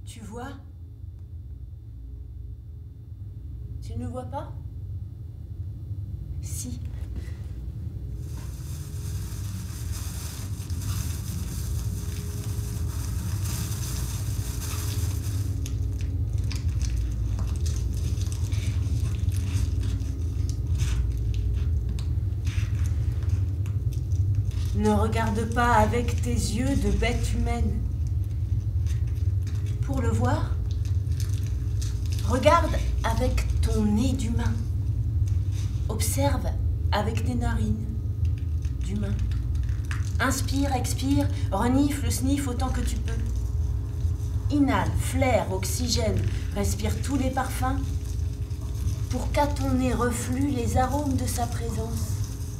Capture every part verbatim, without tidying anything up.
Tu vois? Tu ne le vois pas? Si. Ne regarde pas avec tes yeux de bête humaine. Pour le voir, regarde avec ton nez d'humain. Observe avec tes narines d'humain. Inspire, expire, renifle, sniffe autant que tu peux. Inhale, flaire, oxygène, respire tous les parfums pour qu'à ton nez refluent les arômes de sa présence.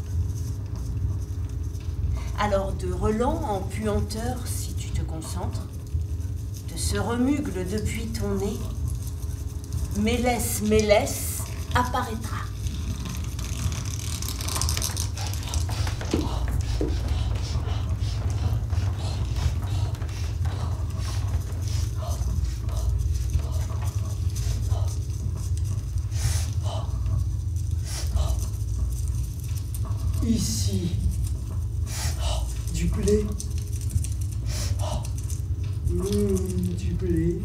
Alors de relent en puanteur, si tu te concentres, de ce remugle depuis ton nez, mélès, mélès, apparaîtra. Ici, du blé. Mmh, du blé.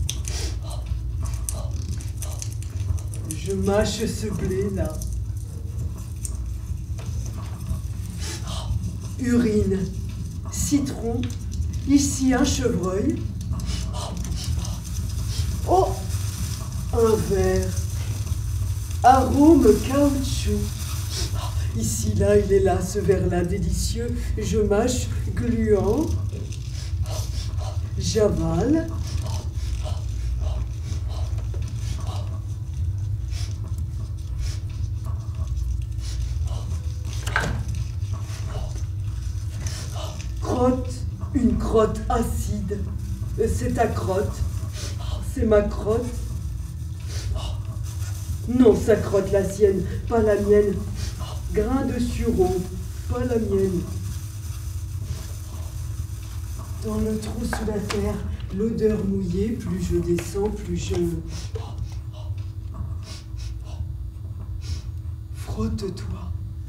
Je mâche ce blé-là. Urine, citron, ici un chevreuil. Oh, un verre. Arôme caoutchouc. Ici, là, il est là, ce verre-là délicieux. Je mâche, gluant. J'avale. Crotte, une crotte acide. C'est ta crotte. C'est ma crotte. Non, sa crotte, la sienne, pas la mienne. Grain de sureau, pas la mienne. Dans le trou sous la terre, l'odeur mouillée, plus je descends, plus je... Frotte-toi.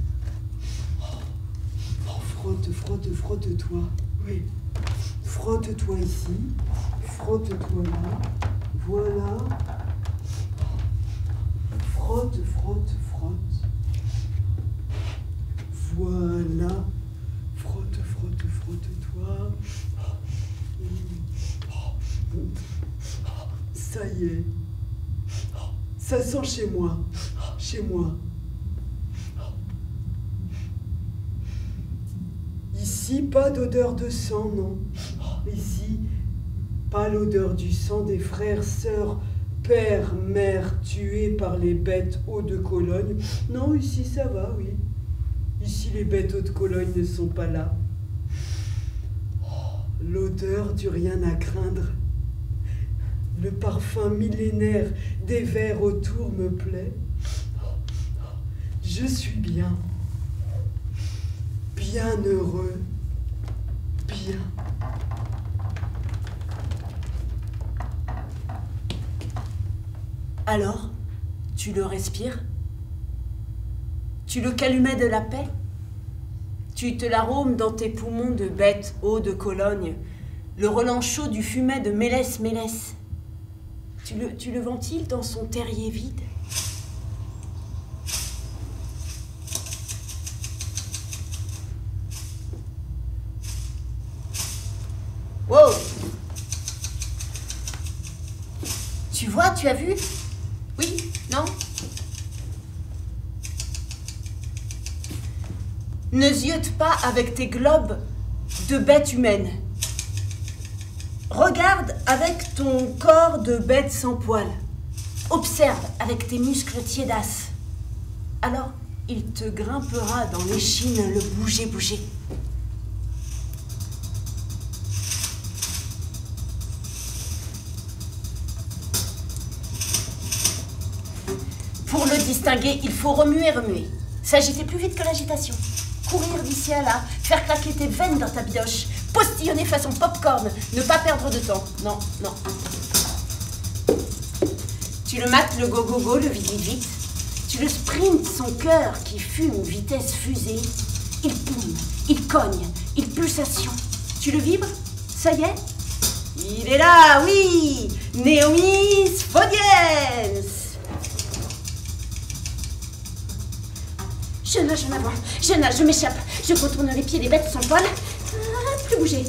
Frotte, frotte, frotte-toi. Oui. Frotte-toi ici. Frotte-toi là. Voilà. Frotte, frotte, frotte. Voilà. Frotte, frotte, frotte-toi. Ça y est. Ça sent chez moi. Chez moi. Ici, pas d'odeur de sang, non. Ici, pas l'odeur du sang des frères, sœurs, pères, mères tués par les bêtes hauts de Cologne. Non, ici, ça va, oui. Ici, les bêtes hauts de Cologne ne sont pas là. L'odeur du rien à craindre. Le parfum millénaire des vers autour me plaît. Je suis bien. Bien heureux. Bien. Alors, tu le respires? Tu le calumets de la paix? Tu te l'arômes dans tes poumons de bête haut de Cologne, le relent chaud du fumet de mélès, mélès. Tu le, tu le ventiles dans son terrier vide? Wow! Tu vois, tu as vu? Oui? Non? Ne ziote pas avec tes globes de bête humaine. Regarde avec ton corps de bête sans poils. Observe avec tes muscles tiédasses. Alors, il te grimpera dans l'échine le bouger-bouger. Pour le distinguer, il faut remuer, remuer. S'agiter plus vite que l'agitation. Courir d'ici à là, faire claquer tes veines dans ta bioche, Postillonner façon popcorn. Ne pas perdre de temps. Non, non. Tu le mates, le go-go-go, le vite-vite-vite. Tu le sprints, son cœur qui fume vitesse fusée. Il poume, il cogne, il pulsation. Tu le vibres? Ça y est? Il est là, oui! Naomi Sphodiens! Je nage en avant, je nage, je m'échappe. Je contourne les pieds des bêtes sans poil. Ah, plus bouger.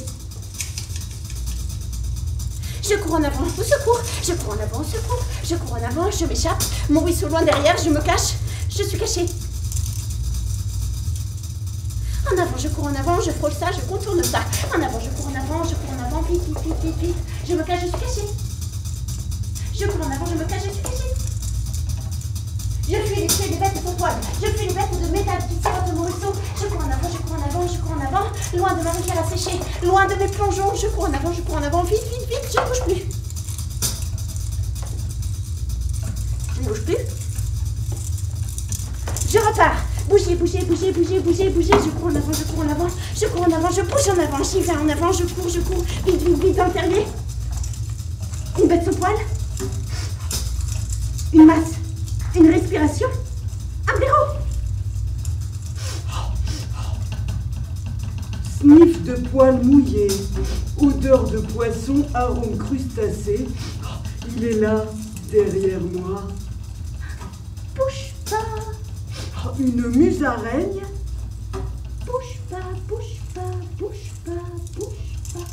Je cours en avant, au secours. Je cours en avant, au secours. Je cours en avant, je m'échappe. Mon ruisseau loin derrière, je me cache. Je suis cachée. En avant, je cours en avant, je frôle ça, je contourne ça. En avant, je cours en avant, je cours en avant, vite, vite, vite, vite, vite. Je me cache, je suis cachée. Je cours en avant, je me cache, je suis cachée. Je fuis les pieds des bêtes sans poil. Je fuis les bêtes de métal qui tirent de mon ruisseau. Je cours en avant, je cours en avant, je cours en avant. Loin de ma rivière à sécher, loin de mes plongeons. Je cours en avant, je cours en avant, vite, vite, vite, je ne bouge plus. Je ne bouge plus. Je repars. Bougez, bougez, bougez, bougez, bougez, bougez. Je cours en avant, je cours en avant. Je cours en avant, je bouge en avant. J'y vais en avant, je cours, je cours. Vite, vite, vite dans le terrier. Une bête sans poil. Une masse. Une respiration. Un blaireau. Sniff de poils mouillés. Odeur de poisson, arôme crustacé. Il est là, derrière moi. Bouge pas. Une musaraigne. Bouge pas, bouge pas, bouge pas, bouge pas.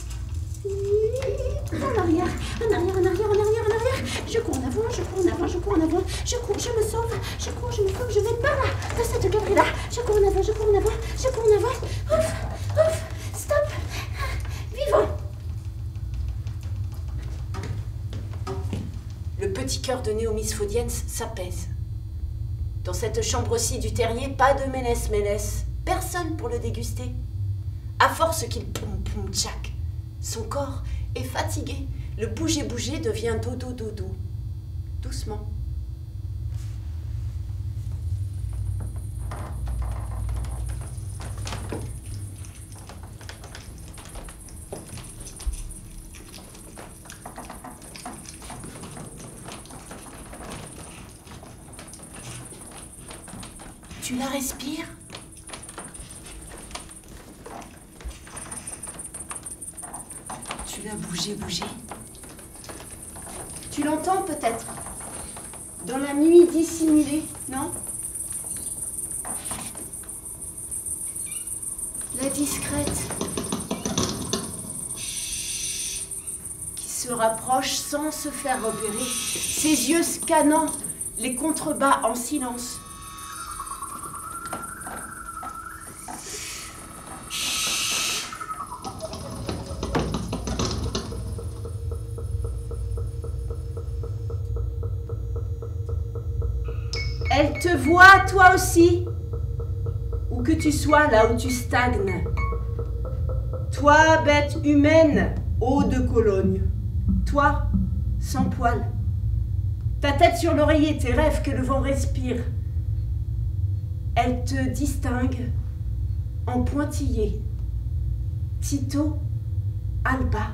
En arrière, en arrière, en arrière, en arrière, en arrière. Je cours en avant, je cours en avant, je cours en avant. Je cours, je me sauve, je cours, je me sauve, je vais par là, de cette galerie-là. Je cours en avant, je cours en avant, je cours en avant. Ouf, ouf, stop. Vivons. Le petit cœur de Naomi Sphodiens s'apaise. Dans cette chambre-ci du terrier, pas de ménès-ménès. Personne pour le déguster. À force qu'il poum-poum tchac, son corps est fatigué. Le bouger-bouger devient dodo-dodo. Doucement. Tu la respires? Tu l'as bougé, bougé. Tu l'entends peut-être? Dans la nuit dissimulée, non? La discrète qui se rapproche sans se faire repérer, ses yeux scannant les contrebas en silence. Elle te voit, toi aussi, où que tu sois, là où tu stagnes. Toi, bête humaine, eau de Cologne. Toi, sans poil. Ta tête sur l'oreiller, tes rêves que le vent respire. Elle te distingue en pointillé. Tito Alba.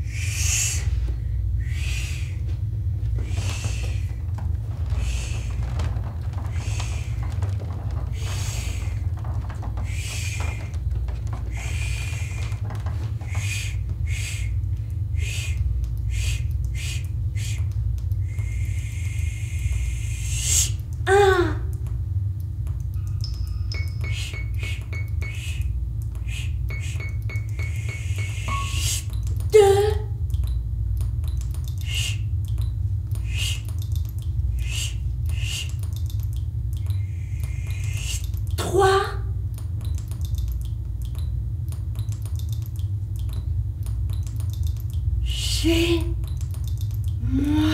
Chez moi.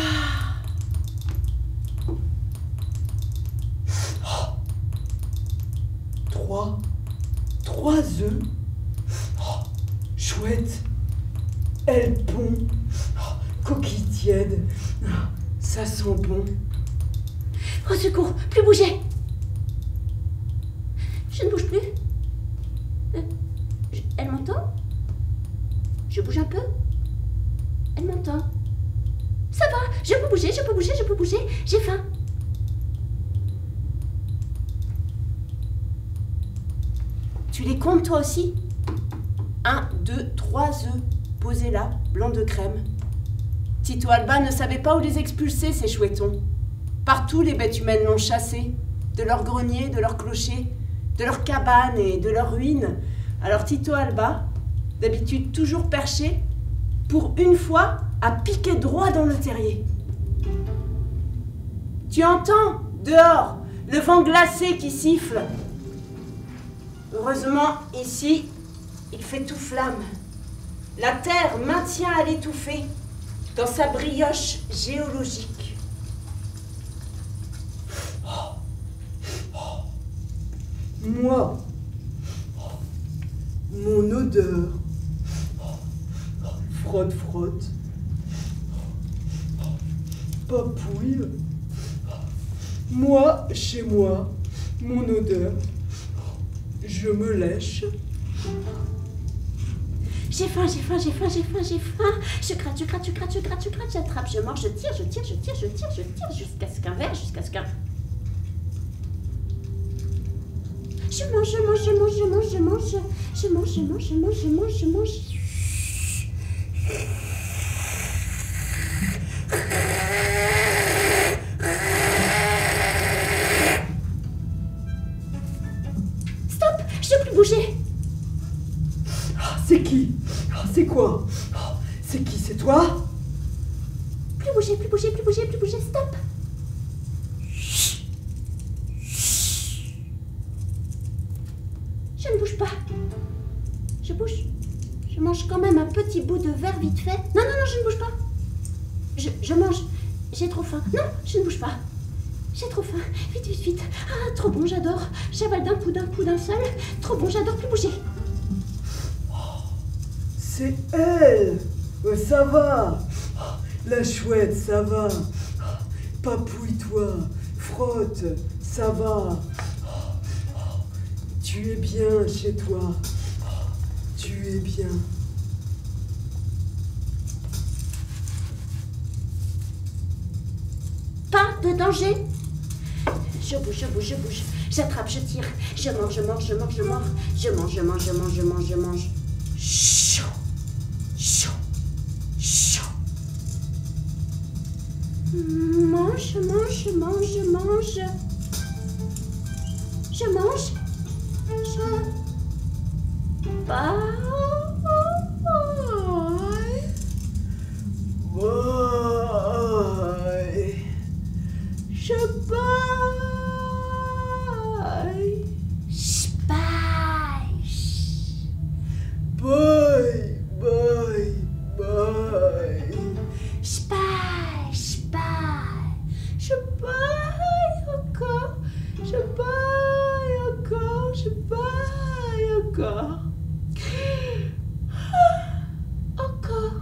Oh. Trois. Trois œufs. Oh. Chouette. Elle pond. Oh. Coquille tiède. Oh. Ça sent bon. Au secours, plus bouger. Je ne bouge plus. Euh, je- elle m'entend? Je bouge un peu? Elle m'entend. Ça va, je peux bouger, je peux bouger, je peux bouger. J'ai faim. Tu les comptes toi aussi? Un, deux, trois œufs posés là, blancs de crème. Tito Alba ne savait pas où les expulser, ces chouettons. Partout, les bêtes humaines l'ont chassé, de leur grenier, de leur clocher, de leur cabane et de leurs ruines. Alors Tito Alba, d'habitude toujours perché, pour une fois, a piqué droit dans le terrier. Tu entends, dehors, le vent glacé qui siffle. Heureusement, ici, il fait tout flamme. La terre maintient à l'étouffer dans sa brioche géologique. Moi, mon odeur, frotte, frotte, papouille, moi, chez moi, mon odeur, je me lèche. J'ai faim, j'ai faim, j'ai faim, j'ai faim, j'ai faim. Je gratte, je gratte, je gratte, je gratte, je gratte, j'attrape, je mange, je tire, je tire, je tire, je tire, je tire, jusqu'à ce qu'un verre, jusqu'à ce qu'un... Je mange, je mange, je mange, je mange, je mange, je mange, je mange, je mange, je mange, je mange. Stop, je ne peux plus bouger. C'est qui? C'est quoi? C'est qui? C'est toi? Plus bouger, plus bouger, plus bouger, plus bouger, stop. Je ne bouge pas. Je bouge. Je mange quand même un petit bout de verre vite fait. Non, non, non, je ne bouge pas. Je, je mange. J'ai trop faim. Non, je ne bouge pas. J'ai trop faim. Vite, vite, vite. Ah, trop bon, j'adore. J'avale d'un coup, d'un coup, d'un seul. Trop bon, j'adore, plus bouger. C'est elle. Ça va. La chouette, ça va. Papouille-toi. Frotte, ça va. Tu es bien chez toi. Tu es bien. Pas de danger. Je bouge, je bouge, je bouge. J'attrape, je tire. Je mange, je mange, je mange, je mange. Je mange, je mange, je mange, je mange, je mange. Chaud. Chaud. Chaud. Mange, mange, mange, mange. Je mange. Je... Bye. Bye. Je baille. Je baille. Bye, bye, bye. Je baille, je baille. Je baille encore. Je baille encore. Je baille encore. Encore.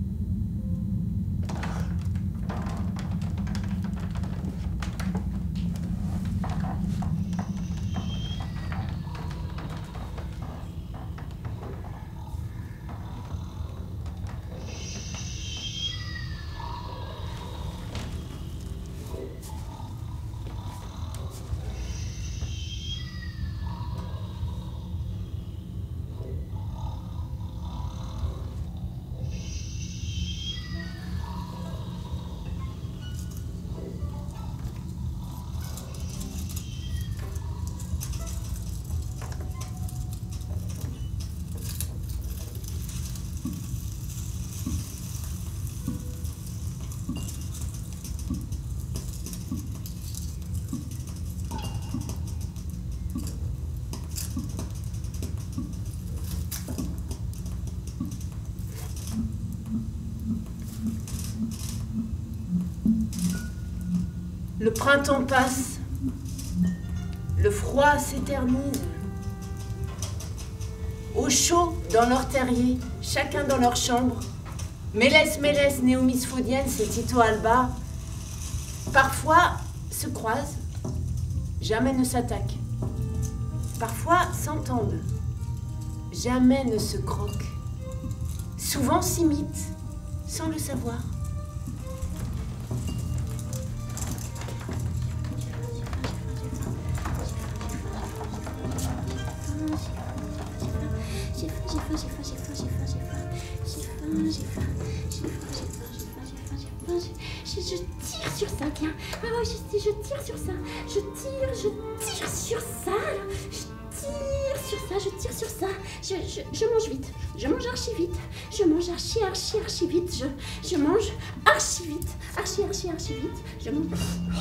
Le printemps passe, le froid s'éternise. Au chaud dans leur terrier, chacun dans leur chambre, Mélès, Mélès, Néomis Phodienne, c'est Tito Alba, parfois se croisent, jamais ne s'attaquent, parfois s'entendent, jamais ne se croquent. souvent s'imitent, sans le savoir. J'ai faim, j'ai faim, j'ai faim, j'ai faim, j'ai faim, j'ai faim, j'ai faim, j'ai faim, j'ai faim, j'ai faim, j'ai faim, j'ai faim, j'ai faim, j'ai faim, je tire sur ça, tiens. Ah ouais, je, je tire sur ça, je tire, je tire sur ça, je tire sur ça, je tire sur ça, je, je, je mange vite, je mange archi vite, je mange archi, archi, archi vite, je, je mange archi vite, archi, archi, archi vite, je mange...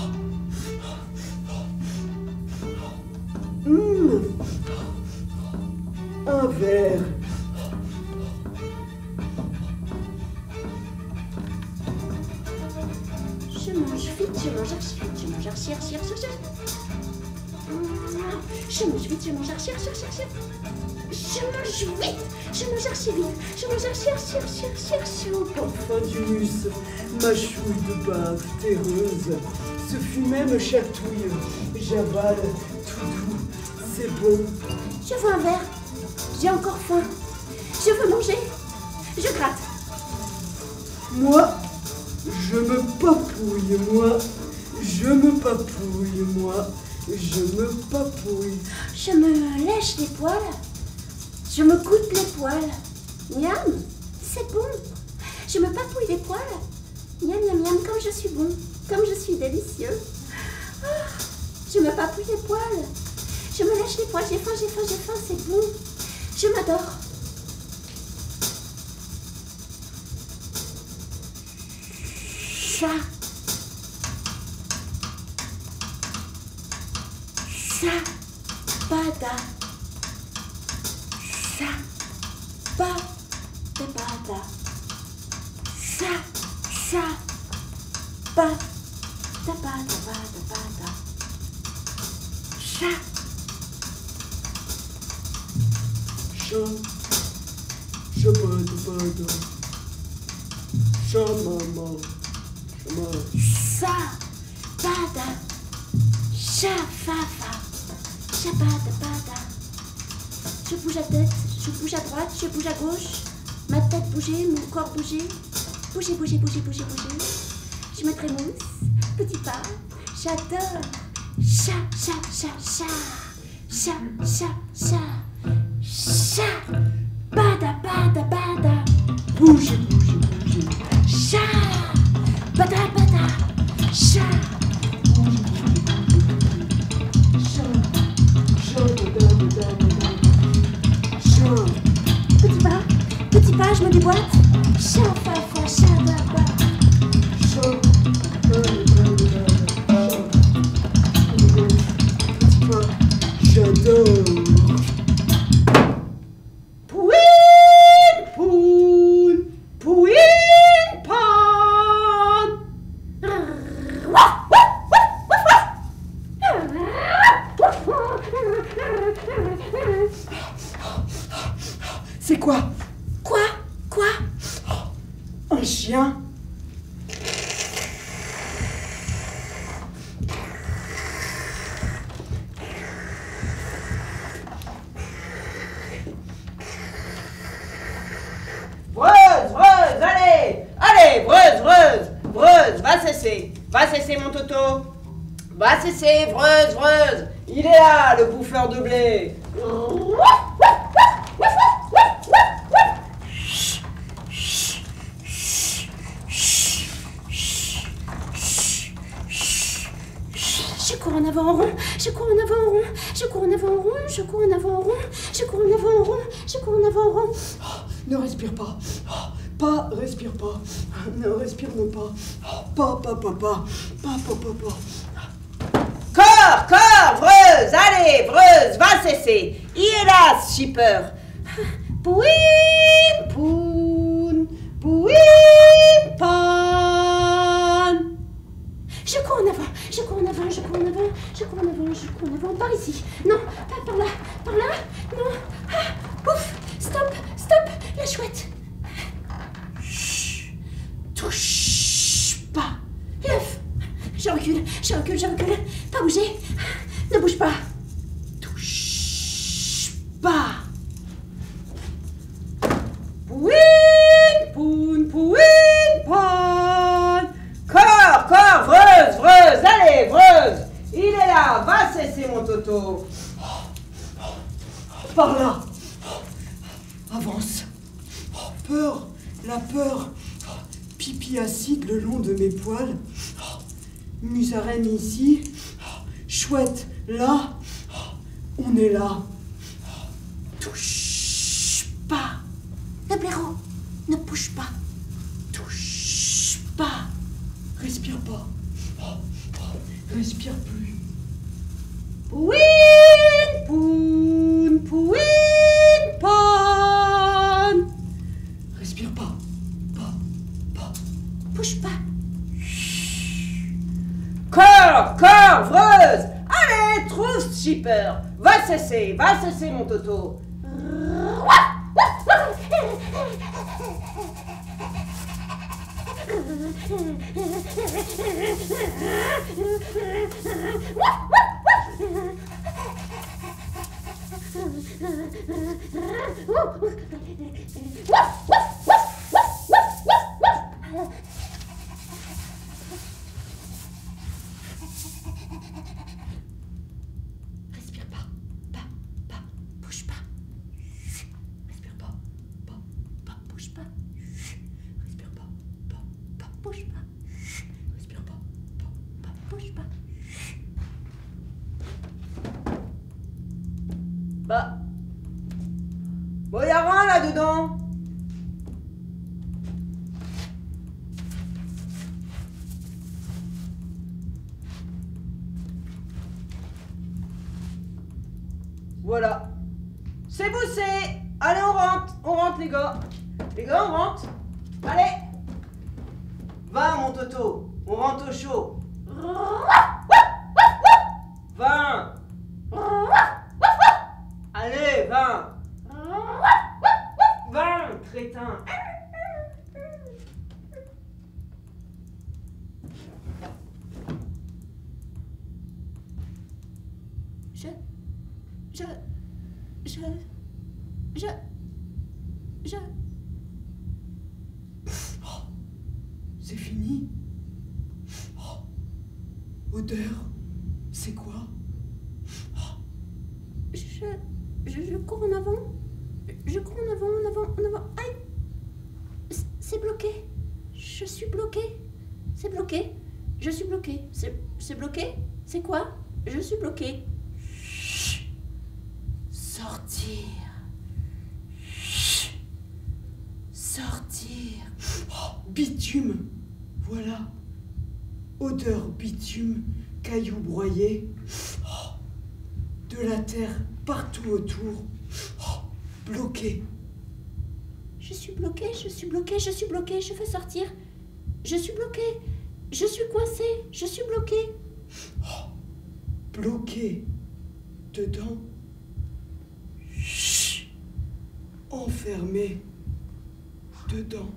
Mmh. Un verre. Je mange vite, je mange archi vite, je mange archi, archi, archi, archi. Je mange vite, je mange archi, archi, archi, archi. Je mange vite, je mange archi vite, je mange archi, archi, archi, archi, archi. Parfum d'humus, ma chouille de bave terreuse. Ce fumet me chatouille, j'avale tout doux, c'est bon. Je veux un verre, j'ai encore faim. Je veux manger, je gratte. Moi, je me papouille, moi. Je me papouille, moi. Je me papouille. Je me lèche les poils. Je me goûte les poils. Miam, c'est bon. Je me papouille les poils. Miam, miam, miam, comme je suis bon. Comme je suis délicieux. Ah, je me papouille les poils. Je me lèche les poils. J'ai faim, j'ai faim, j'ai faim, c'est bon. Je m'adore. Ça. Ça. Bada. Ça. Ba. De bada. Ça. Ça. Ba. De bada, bada, bada. Ça. Chat. Je bade, bade. Chat, maman. Ça, bada, cha, fa, fa, cha, bada, bada. Je bouge la tête, je bouge à droite, je bouge à gauche. Ma tête bougeait, mon corps bougeait. Bouger, bouger, bouger, bouger, bouger. Je me trémousse, petit pas, j'adore. Cha, cha, cha, cha, cha, cha, cha, cha, bada, bada, bada. Bougez, bougez, bougez. Cha. Bada bada, chat. Chat, chat, bada, bada, bada. Chat. Petit pas, petit pas, je me déboîte. Chat, fa, fa, chat, bada. Chat, bada, bada, bada. Petit pas, j'adore. Pouine, poune, pouine, pan. C'est quoi? Quoi? Quoi? Un chien? Breuse, Breuse, allez, allez, Breuse, Breuse, Breuse, va cesser, va cesser mon Toto, va cesser, Breuse, Breuse, il est là, le bouffeur de blé. Je cours en avant en rond, je cours en avant en rond, je cours en avant en rond, je cours en avant en rond, je cours en avant en rond, je cours en avant en rond. Ne respire pas. Pas, respire pas. Ne respire ne pas. Pas, pas, pas, pas. Pas, pas, pas, pas. Corps, corps, Breuse, allez, Breuse, va cesser, il est là, ce shipper. Pouine, poune, pouine, pan. Je cours en avant, je cours en avant, je cours en avant, je cours en avant, je cours en avant, par ici. Non, pas par là, par là, non. Ah, ouf, stop, stop, la chouette. Chut, touche pas. L'œuf. Je recule, je recule, je recule. Pas bouger, ne bouge pas. Touche pas. Pouine. par là. Avance. Peur, la peur. Pipi acide le long de mes poils. Musaraigne ici. Chouette là. On est là. Touche pas. Le blaireau, ne bouge pas. Touche pas. Respire pas. Respire plus. Pouine, poune, pouine, ponne. Respire pas. Pas. Pas. Bouge pas. Corps, corps, vreuse. Allez, trouve shipper. Va cesser, va cesser mon toto. Respire pas. Pas. Pas. Bouge pas. Respire pas. Pas. Pas. Bouge pas. Respire pas. Pas. Pas. Bouge pas. Respire pas. Pas. Pas. Bouge pas. Bah. Bon, y'a rien là-dedans. Voilà. C'est boussé. Allez, on rentre. On rentre, les gars. Les gars, on rentre. Allez. Va, mon toto. On rentre au chaud. vingt. Allez, vingt. vingt, crétin. Je. Je. Je. Je. Je. Oh, c'est fini. Oh, odeur, c'est quoi? Je, je, je cours en avant. Je cours en avant, en avant, en avant. Aïe! C- C'est bloqué. Je suis bloqué. C'est bloqué. Je suis bloqué. C'est, c'est bloqué? C'est quoi? Je suis bloqué. Chut. Sortir. Chut. Sortir. Oh, bitume. Voilà. Odeur bitume, cailloux broyés. Oh, de la terre partout autour. Oh, bloqué. Je suis bloqué, je suis bloqué, je suis bloqué. Je veux sortir. Je suis bloqué. Je suis coincé. Je suis bloqué. Oh, bloqué. Dedans. Chut. Enfermé. Dedans.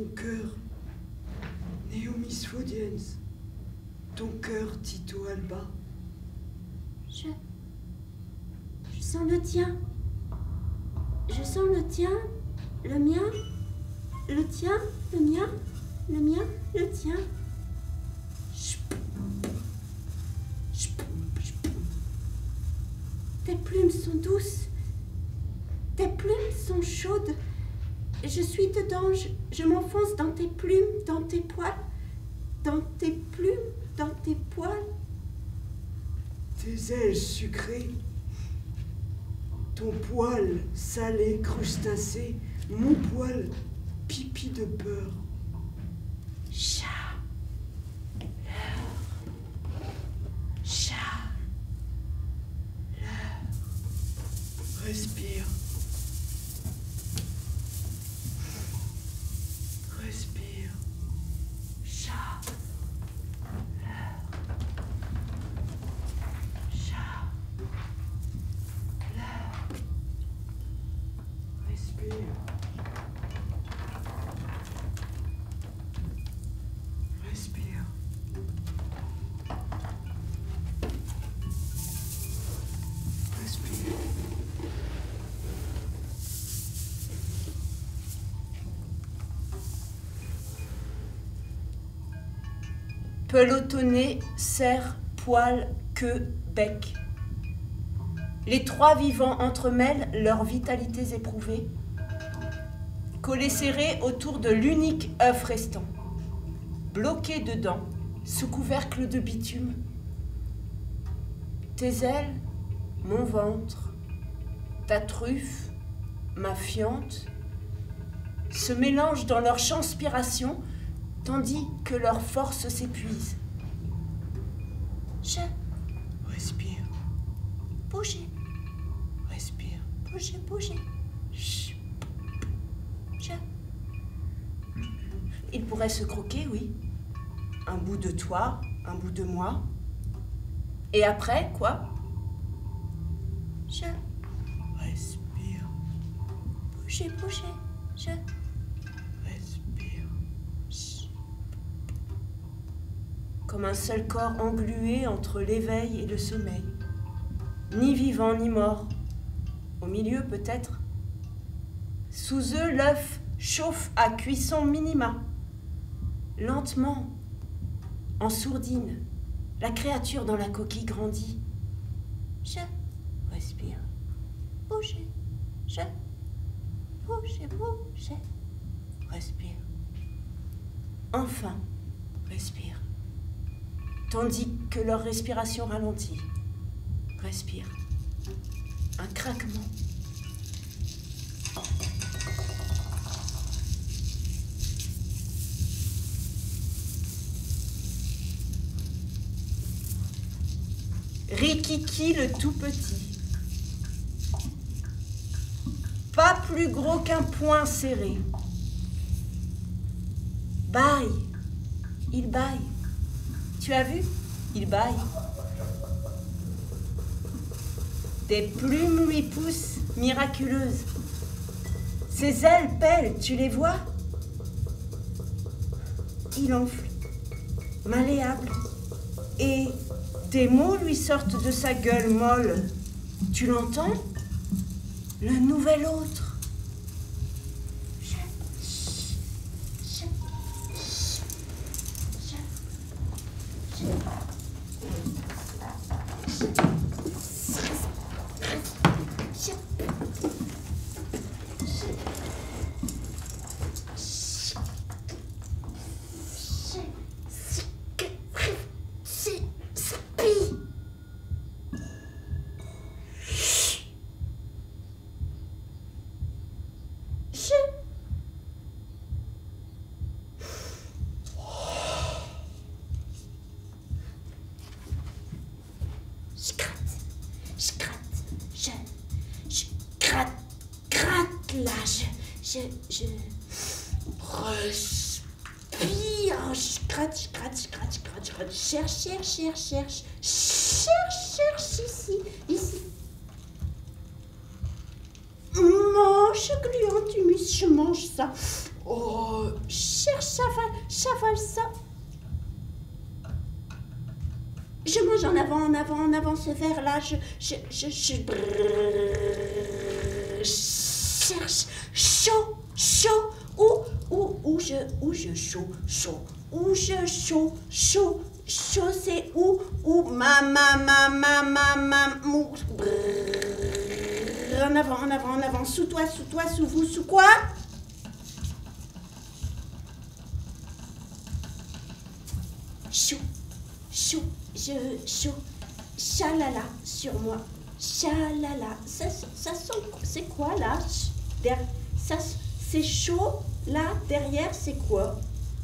ton cœur, Naomi Sphodiens. Ton cœur, Tito Alba. Je... Je sens le tien. Je sens le tien, le mien, le tien, le mien, le mien, le tien. Tes plumes sont douces. Tes plumes sont chaudes. Je suis dedans, je, je m'enfonce dans tes plumes, dans tes poils, dans tes plumes, dans tes poils. Tes ailes sucrées, ton poil salé, crustacé, mon poil pipi de beurre. Chat, chat, respire. Respire. chat, Chat. Respire. Respire. Respire. Pelotonné, cerf, poil, queue, bec. Les trois vivants entremêlent leurs vitalités éprouvées, collés serrés autour de l'unique œuf restant, bloqués dedans, sous couvercle de bitume. Tes ailes, mon ventre, ta truffe, ma fiente, se mélangent dans leur transpiration, tandis que leur force s'épuise. je, Respire. bougez, Respire. bougez, bougez. Chut. Je, Il pourrait se croquer, oui. Un bout de toi, un bout de moi. Et après, quoi? je, Respire. bougez, bougez. Je, Respire. Comme un seul corps englué entre l'éveil et le sommeil. Ni vivant ni mort. Au milieu, peut-être. Sous eux, l'œuf chauffe à cuisson minima. Lentement, en sourdine, la créature dans la coquille grandit. je, Respire. bougez. Je, bougez, bougez. Respire. Enfin, respire. Tandis que leur respiration ralentit. Respire. Un craquement. Rikiki le tout petit. Pas plus gros qu'un poing serré. Baille. Il baille. Tu as vu? Il baille. Des plumes lui poussent miraculeuses. Ses ailes pèlent, tu les vois? Il enfle, malléable. Et des mots lui sortent de sa gueule molle. Tu l'entends? Le nouvel autre. Je, je, je, je, Je gratte, je gratte, je, je gratte, gratte là, je, je, je respire, je gratte, je gratte, je gratte, je gratte, je gratte, cherche, cherche, cherche, cherche, cherche, cherche ici, ici. Mange gluant humus, je mange ça. Oh, cherche, j'avale, j'avale ça. Je mange en avant, en avant, en avant ce verre-là. Je, je, je, je, brrr, cherche chaud, chaud. Où, où, où je, où je chaud, chaud. Où je chaud, chaud, chaud. C'est où, où ma, ma, ma, ma, ma, ma, mou. Brrr, en avant, en avant, en avant. Sous toi, sous toi, sous vous, sous quoi? Chaud, chaud. Je, chaud, chalala sur moi, chalala, ça, ça sent, c'est quoi là, Der, ça, c'est chaud, là, derrière, c'est quoi?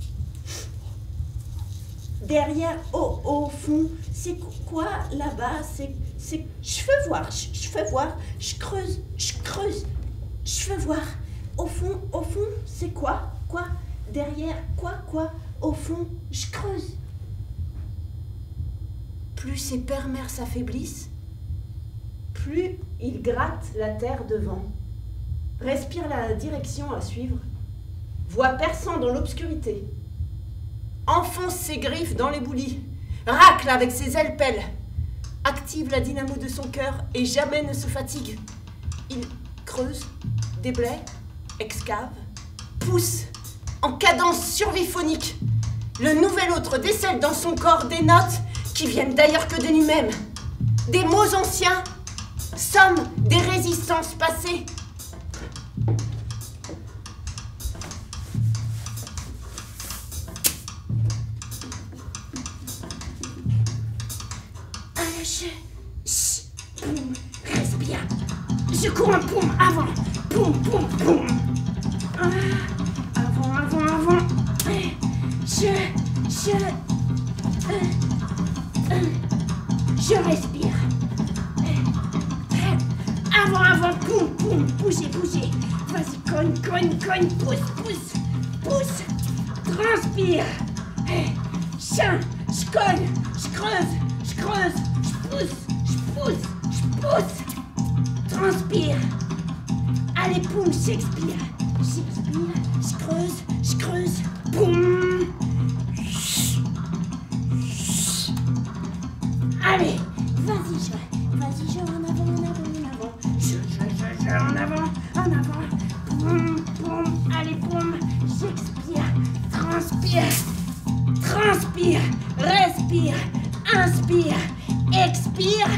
Derrière, au, au fond, c'est quoi là-bas? C'est, c'est, je veux voir, je, je veux voir, je creuse, je creuse, je veux voir, au fond, au fond, c'est quoi? Quoi? Derrière, quoi, quoi? Au fond, je creuse. Plus ses pères-mères s'affaiblissent, plus il gratte la terre devant, respire la direction à suivre, voit perçant dans l'obscurité, enfonce ses griffes dans les boulis, racle avec ses ailes pelles, active la dynamo de son cœur et jamais ne se fatigue. Il creuse, déblaye, excave, pousse, en cadence surviphonique. Le nouvel autre décèle dans son corps des notes qui viennent d'ailleurs que de lui-même, des mots anciens, somme des résistances passées. Ah, je... Chut, poum, respire. Je cours un poum avant, poum, poum, poum. Ah, avant, avant, avant. Je... Je... Euh, Je respire. Avant, avant, poum, poum, bougez, bougez. Vas-y, cogne, cogne, cogne, pousse, pousse, pousse. Transpire. Chien, je cogne, je creuse, je creuse, je pousse, je pousse, je pousse. Transpire. Allez, poum, j'expire. J'expire, je creuse, je creuse. Poum. Allez, vas-y, je, vas-y, je, en avant, en avant, en avant. Je, je, je, je, en avant, en avant. Boum, boum, allez, boum. J'expire, transpire, transpire, respire, inspire, expire.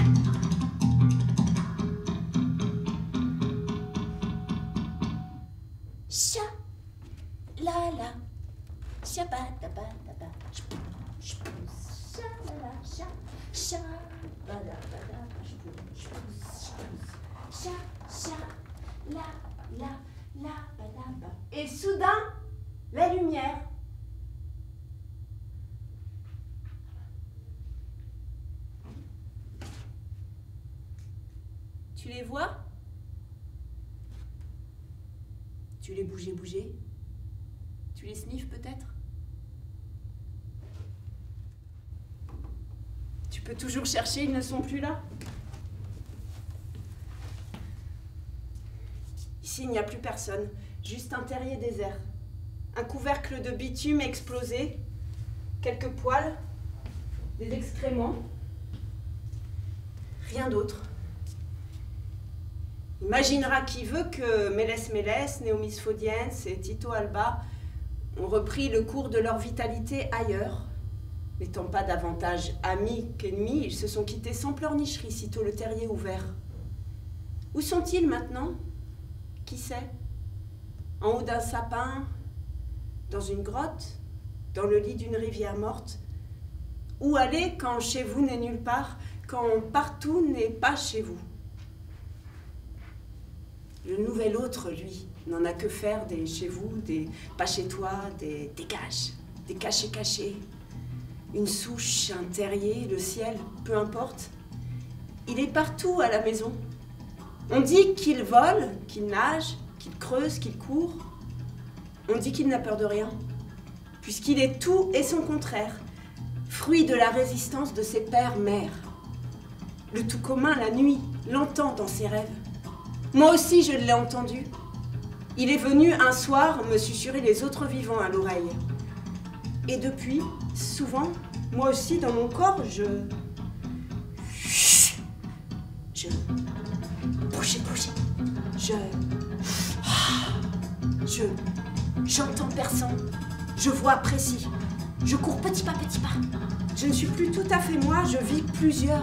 Cha, la, la, shabba, dabba, dabba. Je pousse, je pousse, cha, la, la, cha. Cha, bada, bada, je pousse, je pousse, je pousse. Cha, cha, la, la, la, bada, bada. Et soudain, la lumière. Tu les vois? Tu les bouges, bouger? Tu les sniffes peut-être? Tu peux toujours chercher, ils ne sont plus là. Ici, il n'y a plus personne, juste un terrier désert. Un couvercle de bitume explosé, quelques poils, des excréments, rien d'autre. Imaginera qui veut que Mélès Mélès, Néomis Phodiens et Tito Alba ont repris le cours de leur vitalité ailleurs. N'étant pas davantage amis qu'ennemis, ils se sont quittés sans pleurnicherie, sitôt le terrier ouvert. Où sont-ils maintenant? Qui sait? En haut d'un sapin, dans une grotte, dans le lit d'une rivière morte? Où aller quand chez vous n'est nulle part, quand partout n'est pas chez vous? Le nouvel autre, lui, n'en a que faire des chez vous, des pas chez toi, des dégages, des cachés-cachés. Une souche, un terrier, le ciel, peu importe. Il est partout à la maison. On dit qu'il vole, qu'il nage, qu'il creuse, qu'il court. On dit qu'il n'a peur de rien, puisqu'il est tout et son contraire, fruit de la résistance de ses pères-mères. Le tout commun, la nuit, l'entend dans ses rêves. Moi aussi, je l'ai entendu. il est venu un soir me susurrer les autres vivants à l'oreille. Et depuis, souvent, moi aussi dans mon corps, je... Je... Bougez, bougez. Je... Je... J'entends personne. Je vois précis. Je cours petit pas, petit pas. Je ne suis plus tout à fait moi, je vis plusieurs.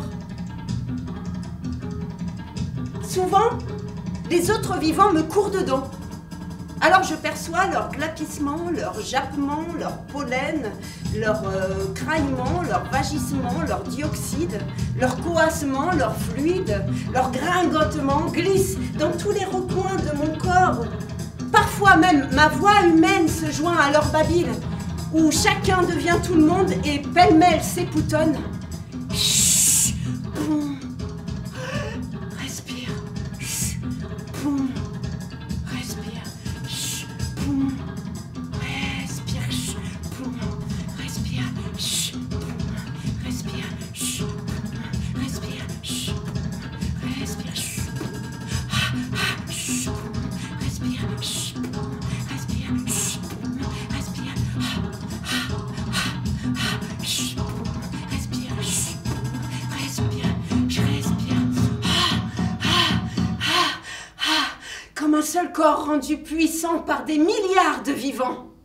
Souvent, les autres vivants me courent dedans. Alors je perçois leur glapissement, leur jappement, leur pollen, leur euh, craillement, leur vagissement, leur dioxyde, leur coassement, leur fluide, leur gringotement glisse dans tous les recoins de mon corps. Parfois même, ma voix humaine se joint à leur babile, où chacun devient tout le monde et pêle-mêle s'époutonne. Chut, boum, respire, chut, boum, respire, chut, boum, respire, chut, boum, respire, chut, boum, respire, chut, boum, respire, chut, boum, respire, chut, boum, ah, ah, chut, boum, respire, chut, boum, respire, chut, boum, respire, ah, ah, ah, ah, chut, boum, respire, chut, boum, respire, je respire, ah, ah, ah, ah, comme un seul corps rendu puissant par des milliards de vivants.